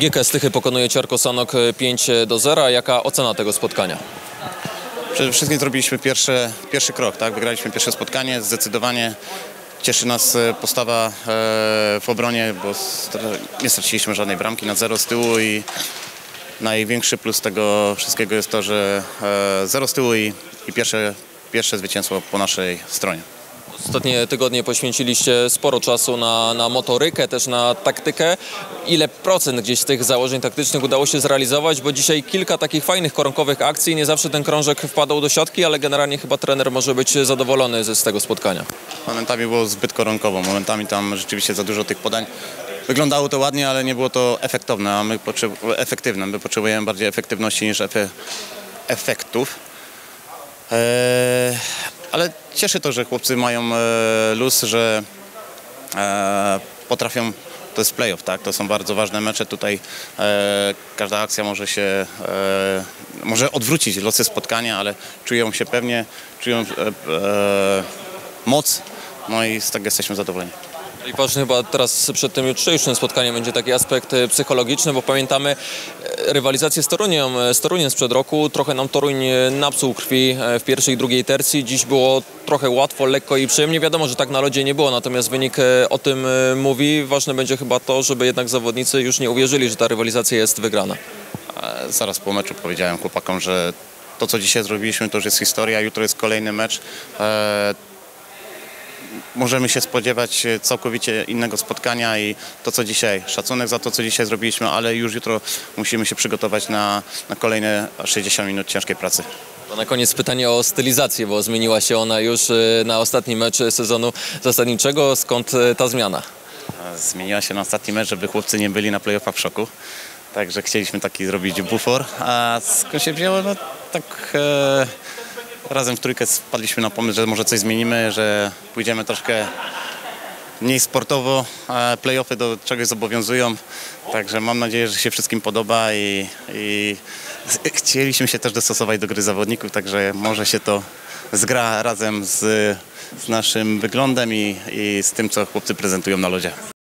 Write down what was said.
GK Stychy pokonuje Ciarko Sanok 5-0. Jaka ocena tego spotkania? Przede wszystkim zrobiliśmy pierwszy krok, tak? Wygraliśmy pierwsze spotkanie, zdecydowanie cieszy nas postawa w obronie, bo nie straciliśmy żadnej bramki na 0 z tyłu i największy plus tego wszystkiego jest to, że 0 z tyłu i pierwsze zwycięstwo po naszej stronie. Ostatnie tygodnie poświęciliście sporo czasu na motorykę, też na taktykę. Ile procent gdzieś z tych założeń taktycznych udało się zrealizować? Bo dzisiaj kilka takich fajnych koronkowych akcji. Nie zawsze ten krążek wpadał do siatki, ale generalnie chyba trener może być zadowolony z tego spotkania. Momentami było zbyt koronkowo, momentami tam rzeczywiście za dużo tych podań. Wyglądało to ładnie, ale nie było to efektowne, a efektywne. My potrzebujemy bardziej efektywności niż efektów. Ale cieszy to, że chłopcy mają luz, że potrafią, to jest playoff, tak? To są bardzo ważne mecze, tutaj każda akcja może odwrócić losy spotkania, ale czują się pewnie, czują moc, no i z tego jesteśmy zadowoleni. I ważny chyba teraz przed tym jutrzejszym spotkaniem będzie taki aspekt psychologiczny, bo pamiętamy rywalizację z Toruniem sprzed roku. Trochę nam Toruń napsuł krwi w pierwszej i drugiej tercji. Dziś było trochę łatwo, lekko i przyjemnie. Wiadomo, że tak na lodzie nie było, natomiast wynik o tym mówi. Ważne będzie chyba to, żeby jednak zawodnicy już nie uwierzyli, że ta rywalizacja jest wygrana. Zaraz po meczu powiedziałem chłopakom, że to, co dzisiaj zrobiliśmy, to już jest historia. Jutro jest kolejny mecz. Możemy się spodziewać całkowicie innego spotkania i to, co dzisiaj, szacunek za to, co dzisiaj zrobiliśmy, ale już jutro musimy się przygotować na kolejne 60 minut ciężkiej pracy. To na koniec pytanie o stylizację, bo zmieniła się ona już na ostatni mecz sezonu zasadniczego. Skąd ta zmiana? Zmieniła się na ostatni mecz, żeby chłopcy nie byli na play-offach w szoku. Także chcieliśmy taki zrobić bufor. A skąd się wzięło? No tak... Razem w trójkę wpadliśmy na pomysł, że może coś zmienimy, że pójdziemy troszkę mniej sportowo, a play-offy do czegoś zobowiązują. Także mam nadzieję, że się wszystkim podoba i chcieliśmy się też dostosować do gry zawodników, także może się to zgra razem z naszym wyglądem i z tym, co chłopcy prezentują na lodzie.